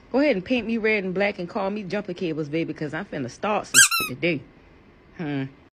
Go ahead and paint me red and black and call me Jumper Cables, baby, because I'm finna start some shit today.